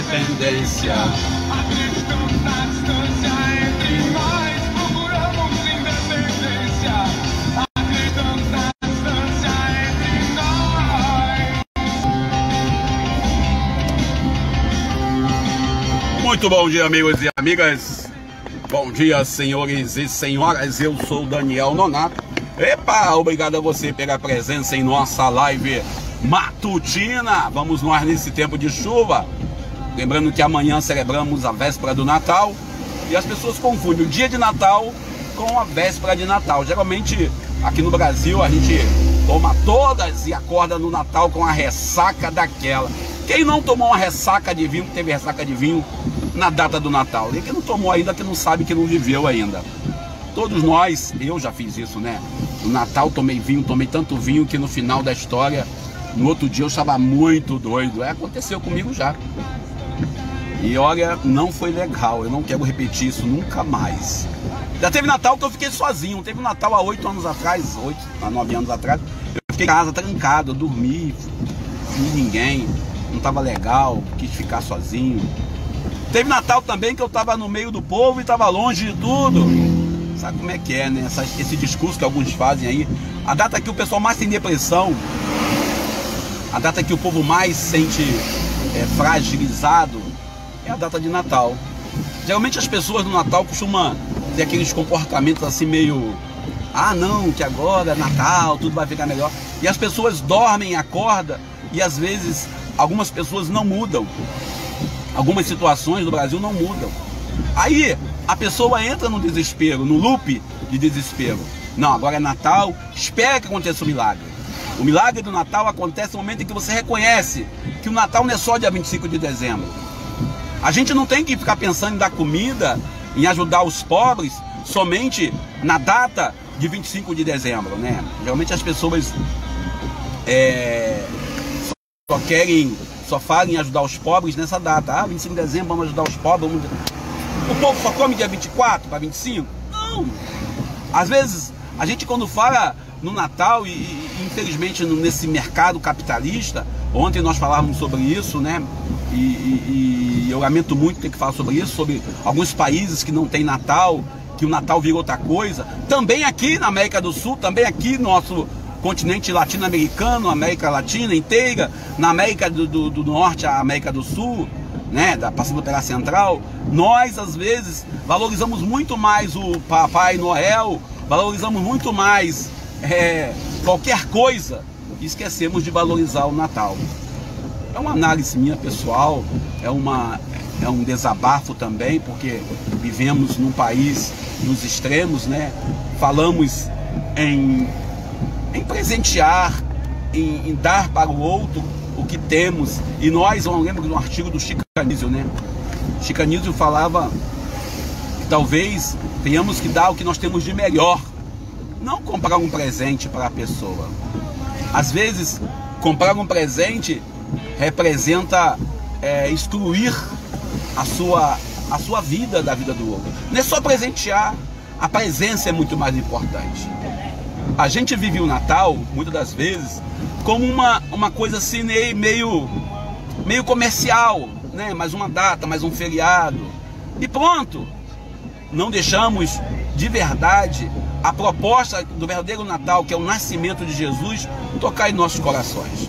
independência. Acreditamos na distância entre nós, procuramos independência. Acreditamos na distância entre nós. Muito bom dia, amigos e amigas. Bom dia, senhores e senhoras. Eu sou Daniel Nonato. Epa, obrigado a você pela presença em nossa live matutina. Vamos nós nesse tempo de chuva. Lembrando que amanhã celebramos a véspera do Natal. E as pessoas confundem o dia de Natal com a véspera de Natal. Geralmente, aqui no Brasil, a gente toma todas e acorda no Natal com a ressaca daquela. Quem não tomou uma ressaca de vinho, teve ressaca de vinho na data do Natal? E quem não tomou ainda, que não sabe, que não viveu ainda. Todos nós, eu já fiz isso, né? No Natal tomei vinho, tomei tanto vinho que no final da história, no outro dia eu estava muito doido. Aconteceu comigo já. E olha, não foi legal, eu não quero repetir isso nunca mais. Já teve Natal que eu fiquei sozinho, teve um Natal há 8 anos atrás, 9 anos atrás, eu fiquei em casa, trancado, eu dormi, não vi ninguém, não estava legal, quis ficar sozinho. Teve Natal também que eu estava no meio do povo e estava longe de tudo. Sabe como é que é, né? Esse discurso que alguns fazem aí. A data que o pessoal mais tem depressão, a data que o povo mais sente fragilizado, é a data de Natal. Geralmente as pessoas no Natal costumam ter aqueles comportamentos assim meio... Ah não, que agora é Natal, tudo vai ficar melhor. E as pessoas dormem, acordam, e às vezes algumas pessoas não mudam. Algumas situações do Brasil não mudam. Aí a pessoa entra no desespero, no loop de desespero. Não, agora é Natal, espera que aconteça o milagre. O milagre do Natal acontece no momento em que você reconhece que o Natal não é só dia 25 de dezembro. A gente não tem que ficar pensando em dar comida, em ajudar os pobres, somente na data de 25 de dezembro, né? Geralmente as pessoas só falam em ajudar os pobres nessa data. Ah, 25 de dezembro, vamos ajudar os pobres. O povo só come dia 24 para 25? Não! Às vezes, a gente quando fala no Natal, e infelizmente nesse mercado capitalista, ontem nós falávamos sobre isso, né? E eu lamento muito ter que falar sobre isso, sobre alguns países que não tem Natal, que o Natal vira outra coisa. Também aqui na América do Sul, também aqui no nosso continente latino-americano, América Latina inteira, na América do Norte, a América do Sul, né, passando pela Central, nós às vezes valorizamos muito mais o Papai Noel, valorizamos muito mais qualquer coisa, e esquecemos de valorizar o Natal. É uma análise minha pessoal, é um desabafo também, porque vivemos num país dos extremos, né? Falamos em presentear, em dar para o outro o que temos. E nós, eu lembro de um artigo do Chico Anísio, né? Chico Anísio falava que talvez tenhamos que dar o que nós temos de melhor, não comprar um presente para a pessoa. Às vezes, comprar um presente representa excluir a sua vida da vida do outro. Não é só presentear, a presença é muito mais importante. A gente vive o Natal, muitas das vezes, como uma coisa assim meio comercial, né? Mais uma data, mais um feriado. E pronto. Não deixamos de verdade a proposta do verdadeiro Natal, que é o nascimento de Jesus, tocar em nossos corações.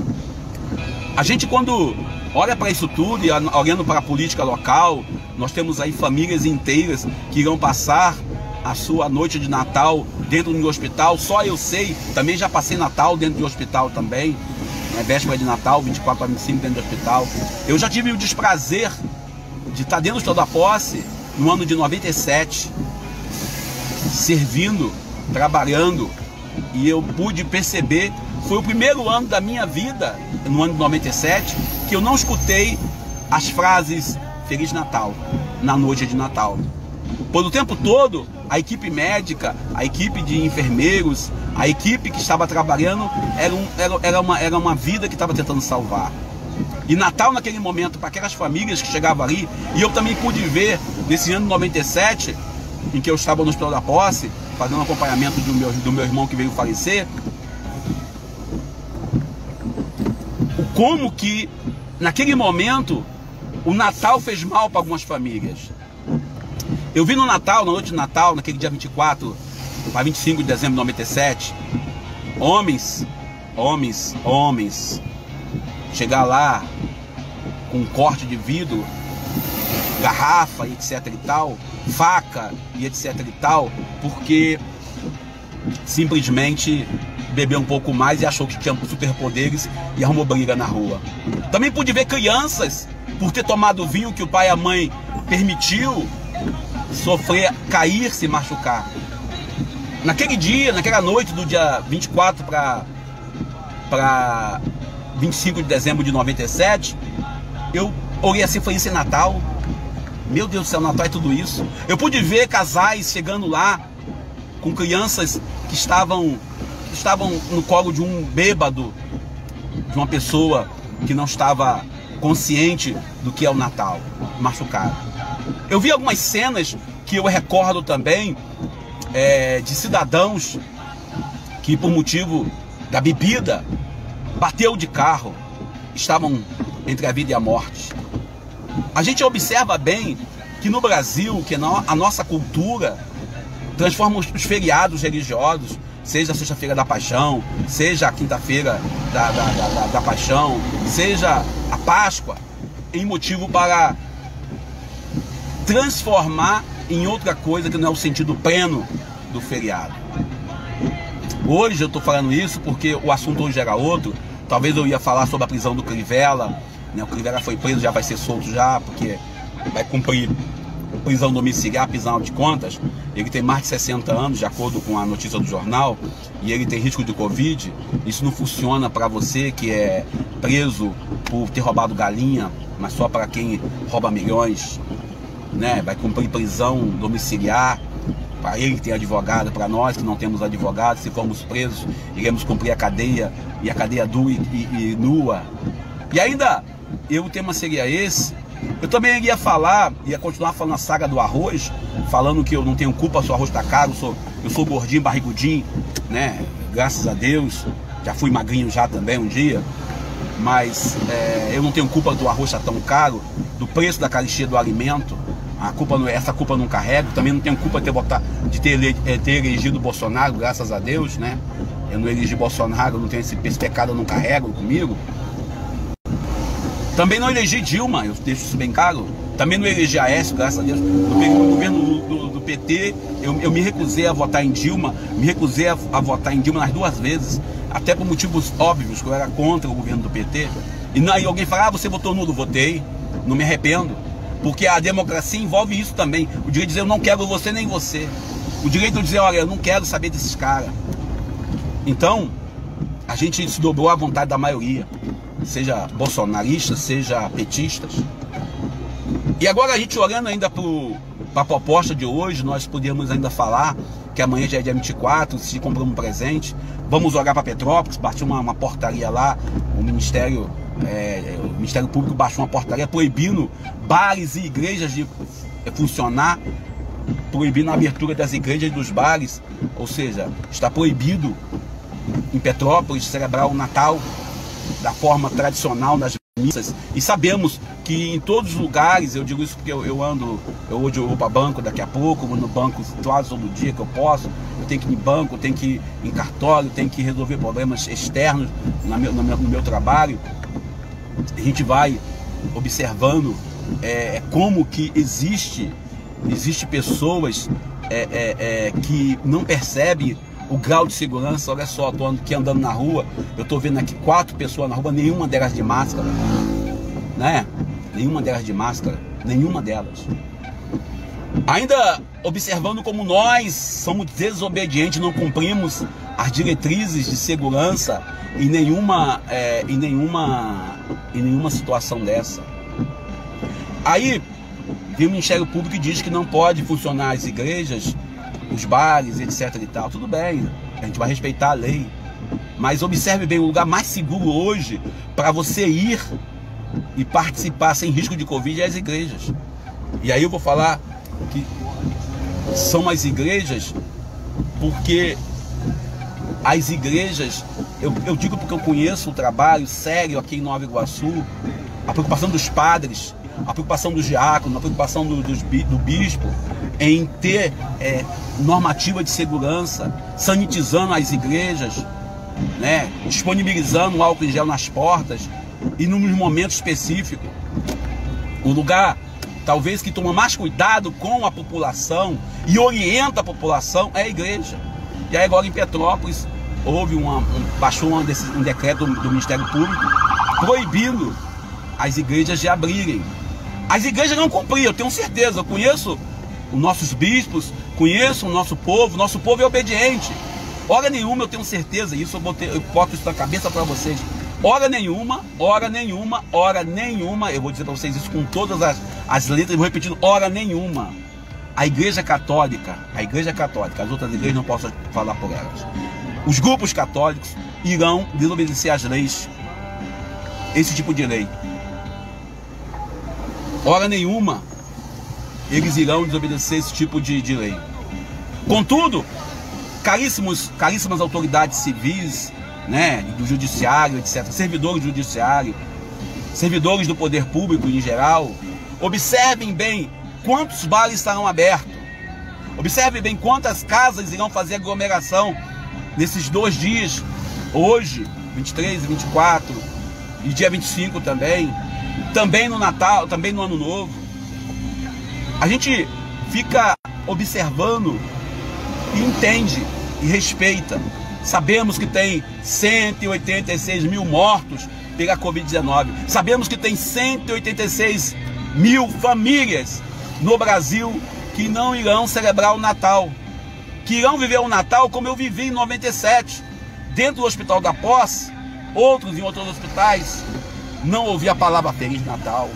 A gente, quando olha para isso tudo e olhando para a política local, nós temos aí famílias inteiras que irão passar a sua noite de Natal dentro de um hospital. Só eu sei, também já passei Natal dentro de um hospital também, né? Véspera de Natal, 24 a 25 dentro de hospital. Eu já tive o desprazer de estar dentro do Hospital da Posse no ano de 97, servindo, trabalhando, e eu pude perceber, foi o primeiro ano da minha vida, no ano de 97, que eu não escutei as frases Feliz Natal, na noite de Natal. Por o tempo todo, a equipe médica, a equipe de enfermeiros, a equipe que estava trabalhando, era uma vida que estava tentando salvar. E Natal naquele momento, para aquelas famílias que chegavam ali, e eu também pude ver, nesse ano de 97, em que eu estava no Hospital da Posse, fazendo acompanhamento do meu irmão que veio falecer, como que, naquele momento, o Natal fez mal para algumas famílias. Eu vi no Natal, na noite de Natal, naquele dia 24 para 25 de dezembro de 97, homens, chegar lá com um corte de vidro, garrafa e etc e tal, faca e etc e tal, porque simplesmente bebeu um pouco mais e achou que tinha superpoderes e arrumou briga na rua. Também pude ver crianças, por ter tomado vinho que o pai e a mãe permitiu, sofrer, cair, se machucar. Naquele dia, naquela noite do dia 24 para 25 de dezembro de 97, eu olhei assim e falei, esse Natal, meu Deus do céu, Natal é tudo isso. Eu pude ver casais chegando lá com crianças que estavam no colo de um bêbado, de uma pessoa que não estava consciente do que é o Natal, machucado. Eu vi algumas cenas que eu recordo também de cidadãos que, por motivo da bebida, bateu de carro, estavam entre a vida e a morte. A gente observa bem que no Brasil, que a nossa cultura transforma os feriados religiosos, seja a Sexta-feira da Paixão, seja a Quinta-feira da Paixão, seja a Páscoa, em motivo para transformar em outra coisa que não é o sentido pleno do feriado. Hoje eu estou falando isso porque o assunto hoje era outro. Talvez eu ia falar sobre a prisão do Crivella, né? O Crivella foi preso, já vai ser solto já, porque vai cumprir prisão domiciliar, prisão de contas. Ele tem mais de 60 anos, de acordo com a notícia do jornal, e ele tem risco de Covid. Isso não funciona para você que é preso por ter roubado galinha, mas só para quem rouba milhões, né? Vai cumprir prisão domiciliar. Para ele que tem advogado, para nós que não temos advogado, se formos presos, iremos cumprir a cadeia, e a cadeia dura e nua. E ainda, o tema seria esse. Eu também ia continuar falando a saga do arroz, falando que eu não tenho culpa se o arroz está caro, eu sou gordinho, barrigudinho, né? Graças a Deus, já fui magrinho já também um dia, mas eu não tenho culpa do arroz estar tão caro, do preço da caristia do alimento. Essa culpa não carrego. Também não tenho culpa de ter elegido Bolsonaro, graças a Deus, né? Eu não elegi Bolsonaro, não tenho esse pecado, eu não carrego comigo. Também não elegi Dilma, eu deixo isso bem claro. Também não elegi Aécio, graças a Deus. No governo do PT, eu me recusei a votar em Dilma, votar em Dilma nas duas vezes, até por motivos óbvios, que eu era contra o governo do PT. E alguém fala, você votou nulo? Votei, não me arrependo. Porque a democracia envolve isso também. O direito de dizer, eu não quero você nem você. O direito de dizer, olha, eu não quero saber desses caras. Então, a gente se dobrou à vontade da maioria. Seja bolsonaristas, seja petistas. E agora a gente olhando ainda para a proposta de hoje, nós podemos ainda falar que amanhã já é dia 24, se compramos um presente. Vamos olhar para Petrópolis, baixou uma portaria lá, o Ministério Público baixou uma portaria proibindo bares e igrejas de funcionar, proibindo a abertura das igrejas e dos bares, ou seja, está proibido em Petrópolis celebrar o Natal da forma tradicional nas missas. E sabemos que em todos os lugares, eu digo isso porque eu hoje eu vou para banco daqui a pouco, vou no banco quase todo dia que eu posso, eu tenho que ir em banco, eu tenho que ir em cartório, eu tenho que resolver problemas externos no meu trabalho. A gente vai observando como que existe pessoas que não percebem o grau de segurança. Olha só, estou aqui andando na rua, eu estou vendo aqui 4 pessoas na rua, nenhuma delas de máscara, né? Nenhuma delas de máscara, nenhuma delas. Ainda observando como nós somos desobedientes, não cumprimos as diretrizes de segurança em nenhuma situação dessa. Aí vem o Ministério Público e diz que não pode funcionar as igrejas, os bares, etc e tal. Tudo bem, a gente vai respeitar a lei, mas observe bem, o lugar mais seguro hoje para você ir e participar sem risco de Covid é as igrejas. E aí eu vou falar que são as igrejas, porque as igrejas, eu digo porque eu conheço o trabalho sério aqui em Nova Iguaçu, a preocupação dos padres, a preocupação do diácono, a preocupação do bispo em ter normativa de segurança, sanitizando as igrejas, né, disponibilizando o álcool em gel nas portas e nos momentos específicos. O lugar, talvez, que toma mais cuidado com a população e orienta a população é a igreja. E aí agora em Petrópolis houve baixou um decreto do Ministério Público proibindo as igrejas de abrirem. As igrejas não cumpriam, eu tenho certeza. Eu conheço os nossos bispos, conheço o nosso povo é obediente. Hora nenhuma, eu tenho certeza, isso eu boto isso na cabeça para vocês. Hora nenhuma, eu vou dizer para vocês isso com todas as letras, vou repetindo, hora nenhuma. A igreja católica, as outras igrejas não posso falar por elas. Os grupos católicos irão desobedecer às leis, esse tipo de lei. Hora nenhuma eles irão desobedecer esse tipo de lei. Contudo, caríssimas autoridades civis, né, do judiciário, etc., servidores do judiciário, servidores do poder público em geral, observem bem quantos bares estarão abertos, observem bem quantas casas irão fazer aglomeração nesses 2 dias, hoje, 23 e 24, e dia 25 também no Natal, também no Ano Novo. A gente fica observando e entende e respeita. Sabemos que tem 186 mil mortos pela Covid-19. Sabemos que tem 186 mil famílias no Brasil que não irão celebrar o Natal. Que irão viver o Natal como eu vivi em 97. Dentro do Hospital da Posse, outros em outros hospitais, não ouvi a palavra Feliz Natal.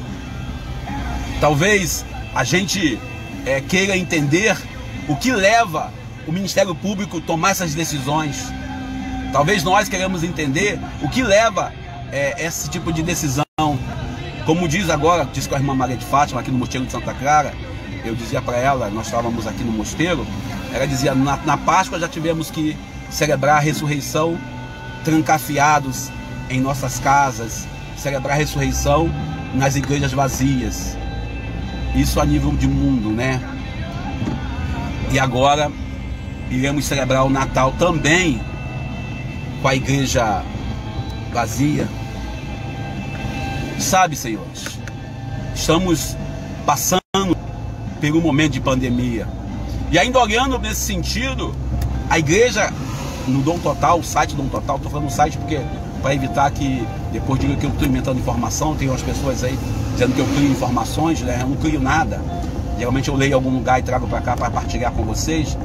Talvez a gente queira entender o que leva o Ministério Público a tomar essas decisões. Talvez nós queremos entender o que leva esse tipo de decisão. Como diz com a irmã Maria de Fátima, aqui no Mosteiro de Santa Clara, eu dizia para ela, nós estávamos aqui no mosteiro, ela dizia, na Páscoa já tivemos que celebrar a ressurreição trancafiados em nossas casas, celebrar a ressurreição nas igrejas vazias. Isso a nível de mundo, né? E agora iremos celebrar o Natal também com a igreja vazia. Sabe, senhores, estamos passando por um momento de pandemia. E ainda olhando nesse sentido, a igreja no Dom Total, o site Dom Total, estou falando no site porque para evitar que depois diga que eu estou inventando informação, tem umas pessoas aí dizendo que eu crio informações, né? Eu não crio nada. Geralmente eu leio em algum lugar e trago para cá para partilhar com vocês.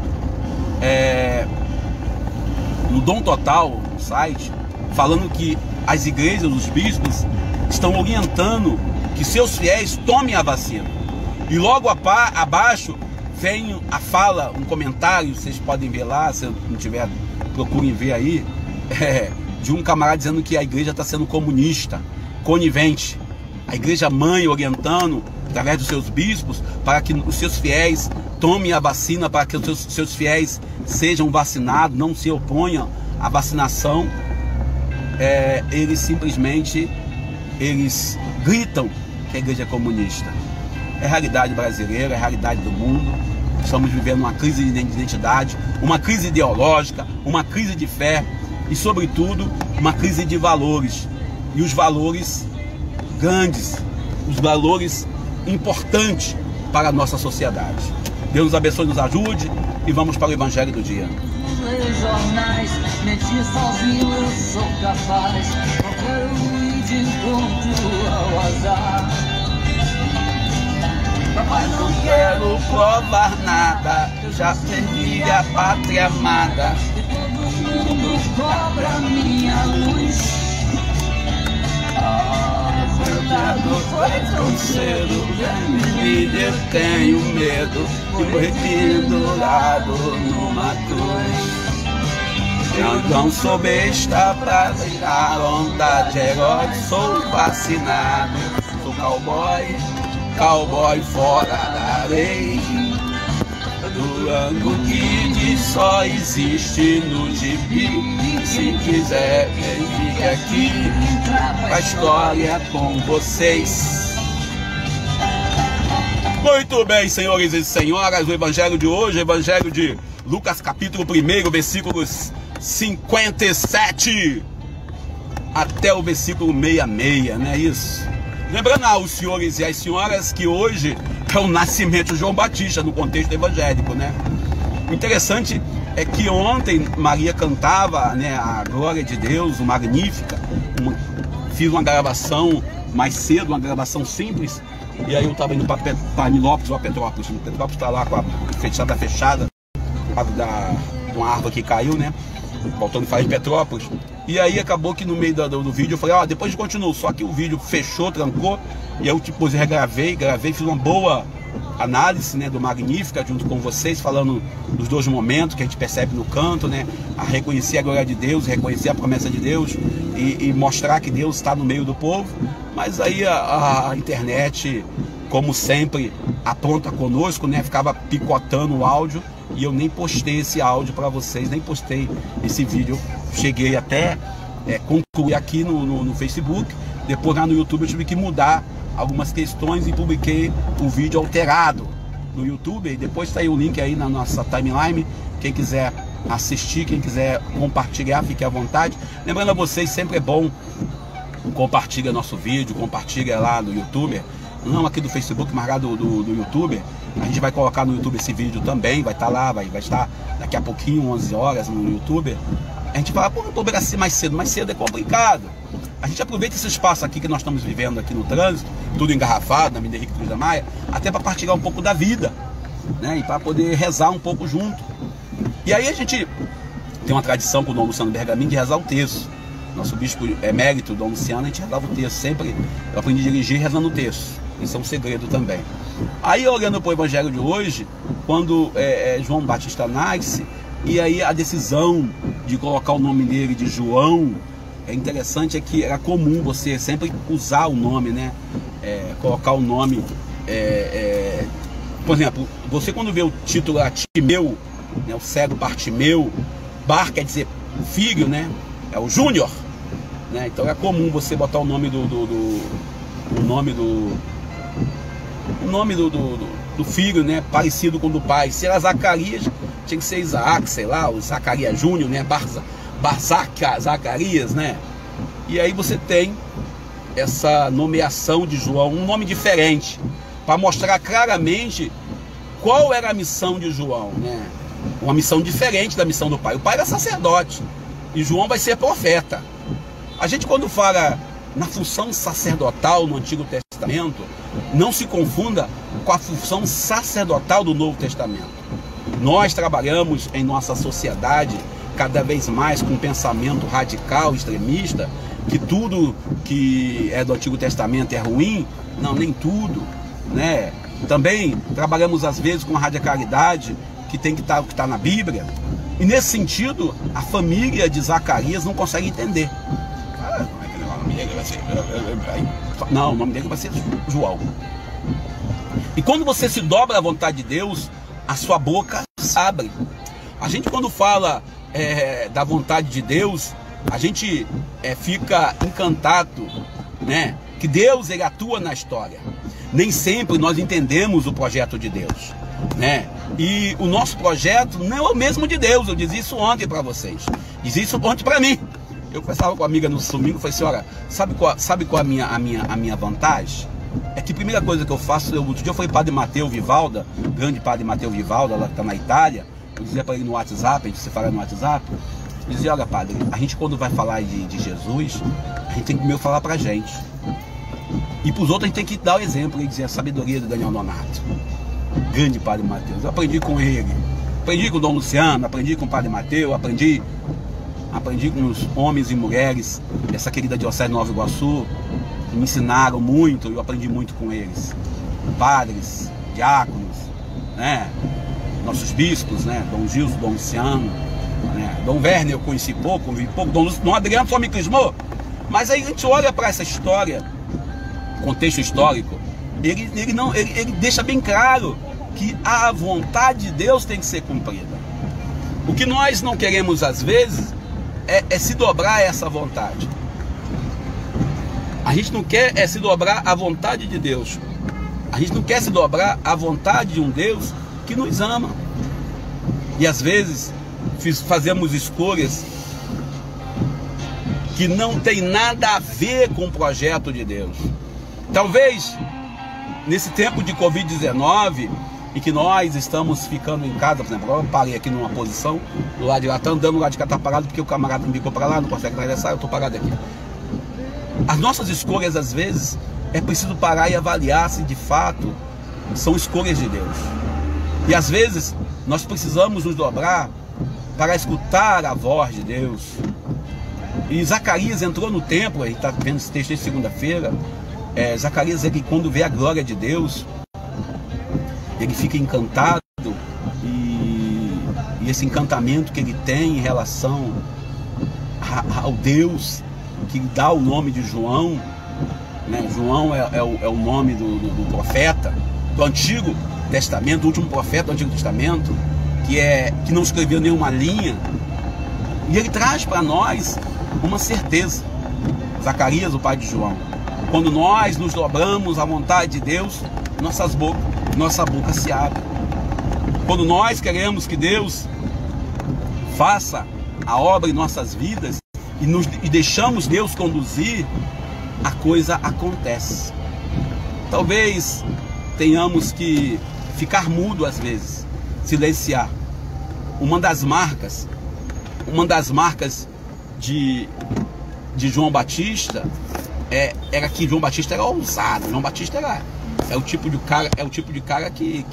No Dom Total, no site, falando que as igrejas, os bispos, estão orientando que seus fiéis tomem a vacina. E logo abaixo vem a fala, um comentário, vocês podem ver lá, se não tiver, procurem ver aí, de um camarada dizendo que a igreja está sendo comunista, conivente. A igreja mãe orientando, através dos seus bispos, para que os seus fiéis tomem a vacina, para que os seus fiéis sejam vacinados, não se oponham à vacinação. Eles simplesmente gritam que a igreja é comunista. É a realidade brasileira, é a realidade do mundo. Estamos vivendo uma crise de identidade, uma crise ideológica, uma crise de fé e, sobretudo, uma crise de valores. E os valores grandes, os valores importantes para a nossa sociedade. Deus nos abençoe, nos ajude e vamos para o Evangelho do dia. Ler jornais, mentir sozinho eu sou capaz. Não quero ir de encontro ao azar. Mas não quero provar nada, eu já perdi a pátria amada. E todo mundo cobra minha luz. Resultado foi tão cedo, eu tenho medo de morrer pendurado numa cruz. Eu não sou besta pra virar onda de herói, sou vacinado, sou cowboy fora da lei. Durango Kid só existe no gibi. Se quiser, fique aqui pra história com vocês. Muito bem, senhores e senhoras, o evangelho de hoje, o evangelho de Lucas capítulo 1, versículos 57 até o versículo 66, não é isso? Lembrando aos senhores e às senhoras que hoje é o nascimento de João Batista no contexto evangélico, né? O interessante é que ontem Maria cantava, né, a glória de Deus, o Magnífica. Fiz uma gravação mais cedo, uma gravação simples, e aí eu estava indo para Nilópolis ou Petrópolis. Petrópolis está lá com a fechada por causa de uma árvore que caiu, né? Voltando a falar em Petrópolis. E aí acabou que no meio do vídeo eu falei, ó, depois continuo. Só que o vídeo fechou, trancou, e eu depois gravei, fiz uma boa análise, né, do Magnífica junto com vocês, falando dos dois momentos que a gente percebe no canto, né? A reconhecer a glória de Deus, reconhecer a promessa de Deus e mostrar que Deus está no meio do povo. Mas aí a internet, como sempre, apronta conosco, né? Ficava picotando o áudio e eu nem postei esse áudio para vocês, nem postei esse vídeo. Cheguei até concluir aqui no Facebook. Depois lá no YouTube eu tive que mudar algumas questões e publiquei o vídeo alterado no YouTube. E depois está aí o link aí na nossa timeline. Quem quiser assistir, quem quiser compartilhar, fique à vontade. Lembrando a vocês, sempre é bom compartilhar nosso vídeo, compartilha lá no YouTube, não aqui do Facebook, mas lá do YouTube. A gente vai colocar no YouTube esse vídeo também, vai estar lá, vai estar daqui a pouquinho, 11 horas no YouTube. A gente fala, pô, não poderia ser mais cedo é complicado. A gente aproveita esse espaço aqui que nós estamos vivendo aqui no trânsito, tudo engarrafado, na Avenida Henrique Cruz da Maia, até para partilhar um pouco da vida, né? E para poder rezar um pouco junto. E aí a gente tem uma tradição com o Dom Luciano Bergamin de rezar o terço. Nosso bispo emérito, Dom Luciano, a gente rezava o terço sempre. Eu aprendi a dirigir rezando o terço. Isso é um segredo também. Aí olhando para o evangelho de hoje, quando João Batista nasce, e aí a decisão de colocar o nome dele de João, é interessante, é que era comum você sempre usar o nome, né? Colocar o nome, por exemplo, você quando vê o título Timeu, né, o cego Bartimeu, Bar quer dizer filho, né? É o Júnior, né? Então é comum você botar o nome do filho, né? Parecido com o do pai. Se era Zacarias, tinha que ser Isaac, sei lá, o Zacarias Júnior, né? Zacarias, né? E aí você tem essa nomeação de João, um nome diferente, para mostrar claramente qual era a missão de João, né? Uma missão diferente da missão do pai. O pai era sacerdote e João vai ser profeta. A gente, quando fala na função sacerdotal no Antigo Testamento, não se confunda com a função sacerdotal do Novo Testamento. Nós trabalhamos em nossa sociedade cada vez mais com um pensamento radical, extremista, que tudo que é do Antigo Testamento é ruim. Não, nem tudo, né? Também trabalhamos às vezes com a radicalidade que tem que estar o que está na Bíblia. E nesse sentido, a família de Zacarias não consegue entender. Não, o nome dele vai ser João. E quando você se dobra à vontade de Deus, a sua boca se abre. A gente, quando fala da vontade de Deus, a gente fica encantado, né? Que Deus, ele atua na história. Nem sempre nós entendemos o projeto de Deus, né? E o nosso projeto não é o mesmo de Deus. Eu disse isso ontem para vocês, disse isso ontem para mim. Eu conversava com uma amiga no domingo e falei, senhora, sabe qual a minha vantagem? É que a primeira coisa que eu faço, outro dia eu fui Padre Mateu Vivalda, grande Padre Mateu Vivalda, lá que está na Itália. Eu dizia para ele no WhatsApp, a gente se fala no WhatsApp, eu dizia, olha padre, a gente quando vai falar de Jesus, a gente tem que primeiro falar para a gente. E para os outros a gente tem que dar o exemplo. Ele dizia a sabedoria do Daniel Nonato, grande Padre Mateus. Eu aprendi com ele, aprendi com o Dom Luciano, aprendi com o Padre Mateu, aprendi com os homens e mulheres dessa querida diocese de Nova Iguaçu, que me ensinaram muito, eu aprendi muito com eles. Padres, diáconos, né? Nossos bispos, né? Dom Gilson, Dom Luciano, né? Dom Werner eu conheci pouco, vi pouco. Dom Adriano só me crismou. Mas aí a gente olha para essa história, contexto histórico, ele deixa bem claro que a vontade de Deus tem que ser cumprida. O que nós não queremos às vezes é se dobrar a essa vontade. A gente não quer se dobrar à vontade de Deus. A gente não quer se dobrar à vontade de um Deus que nos ama. E às vezes fazemos escolhas que não tem nada a ver com o projeto de Deus. Talvez nesse tempo de Covid-19 e que nós estamos ficando em casa, por exemplo, eu parei aqui numa posição, do lado de lá, tá andando, do lado de cá tá parado porque o camarada me ficou para lá, não consegue atravessar, eu tô parado aqui. As nossas escolhas, às vezes, é preciso parar e avaliar se de fato são escolhas de Deus. E às vezes nós precisamos nos dobrar para escutar a voz de Deus. E Zacarias entrou no templo, a gente está vendo esse texto de segunda-feira. Zacarias, ele, quando vê a glória de Deus, ele fica encantado, e esse encantamento que ele tem em relação ao Deus que dá o nome de João, né? João é o nome do profeta do Antigo Testamento, do último profeta do Antigo Testamento, que não escreveu nenhuma linha, e ele traz para nós uma certeza. Zacarias, o pai de João: quando nós nos dobramos à vontade de Deus, nossa boca se abre. Quando nós queremos que Deus faça a obra em nossas vidas e deixamos Deus conduzir, a coisa acontece. Talvez tenhamos que ficar mudo às vezes, silenciar. Uma das marcas de João Batista era que João Batista era ousado. João Batista é o tipo de cara que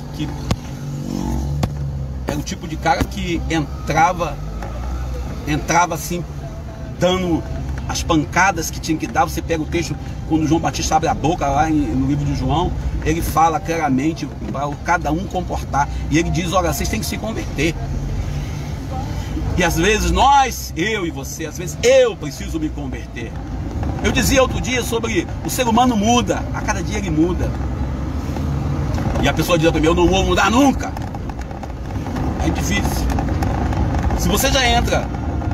entrava assim, dando as pancadas que tinha que dar. Você pega o texto, quando João Batista abre a boca lá no livro de João, ele fala claramente para cada um comportar, e ele diz: olha, vocês têm que se converter. E às vezes eu e você, às vezes eu preciso me converter. Eu dizia outro dia sobre o ser humano muda, a cada dia ele muda. E a pessoa diz para mim: eu não vou mudar nunca. É difícil. Se você já entra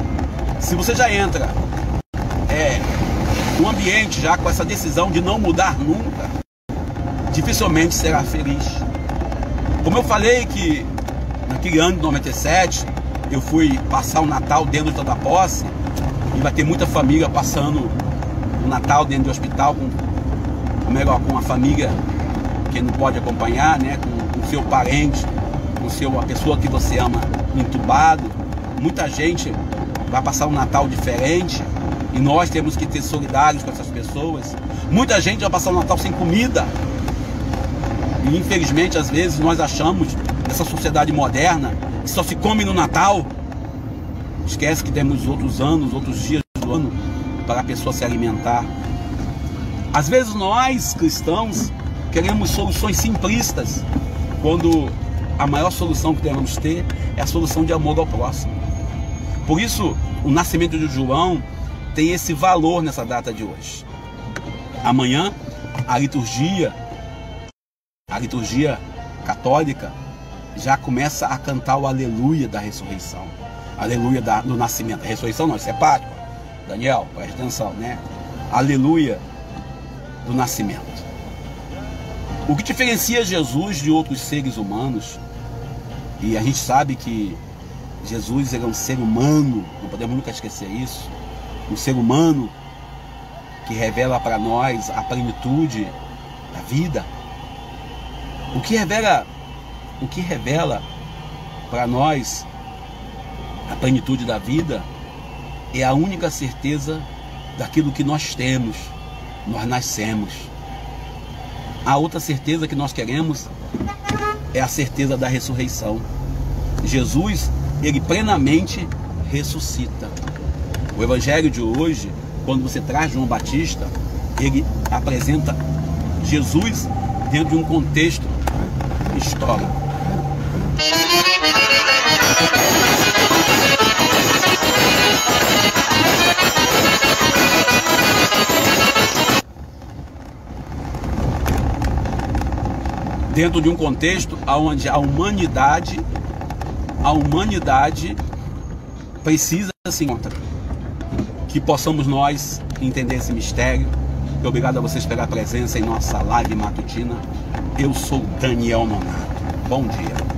no ambiente já com essa decisão de não mudar nunca, dificilmente será feliz. Como eu falei que naquele ano de 97 eu fui passar o Natal dentro da posse, e vai ter muita família passando o Natal dentro do hospital com a família que não pode acompanhar, né, com o seu parente, com a pessoa que você ama entubado. Muita gente vai passar um Natal diferente e nós temos que ter solidários com essas pessoas. Muita gente vai passar um Natal sem comida, e infelizmente às vezes nós achamos, nessa sociedade moderna, que só se come no Natal. Esquece que temos outros anos, outros dias do ano para a pessoa se alimentar. Às vezes nós cristãos queremos soluções simplistas, quando a maior solução que devemos ter é a solução de amor ao próximo. Por isso, o nascimento de João tem esse valor nessa data de hoje. Amanhã, a liturgia católica já começa a cantar o aleluia da ressurreição. Aleluia do nascimento. A ressurreição não, isso é Páscoa. Daniel, presta atenção, né? Aleluia do nascimento. O que diferencia Jesus de outros seres humanos, e a gente sabe que Jesus era um ser humano, não podemos nunca esquecer isso, um ser humano que revela para nós a plenitude da vida. O que revela para nós a plenitude da vida é a única certeza daquilo que nós temos. Nós nascemos. A outra certeza que nós queremos é a certeza da ressurreição. Jesus, ele plenamente ressuscita. O evangelho de hoje, quando você traz João Batista, ele apresenta Jesus dentro de um contexto histórico. Dentro de um contexto onde a humanidade precisa se encontrar. Que possamos nós entender esse mistério. Obrigado a vocês pela presença em nossa live matutina. Eu sou Daniel Nonato. Bom dia.